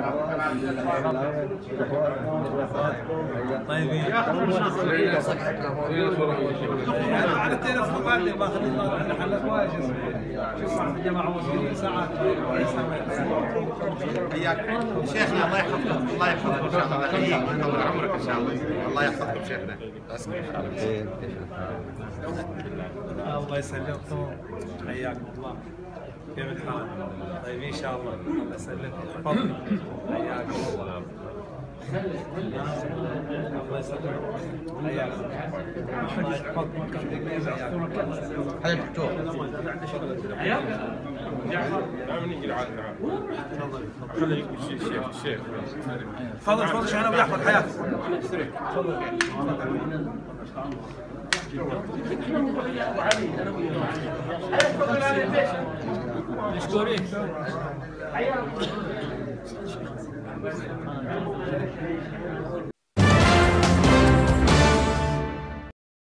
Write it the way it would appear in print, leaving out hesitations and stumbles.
طيب انا على التليفون بعد ما اخذنا عندنا حلقات واجد. شوف الجماعه موجودين ساعات. حياك شيخنا، الله يحفظك، الله يحفظك ان شاء الله، يحييك ويطول عمرك ان شاء الله. الله يحفظكم شيخنا. الله يسلمكم، حياكم الله. كيف الحال؟ طيب ان شاء الله. الله يسلمك. تفضل. حياكم الله. الله يسلمك. حياكم. الله يحفظك. هذا الدكتور. تفضل تفضل شيخنا ويحفظ حياك. مشكورين.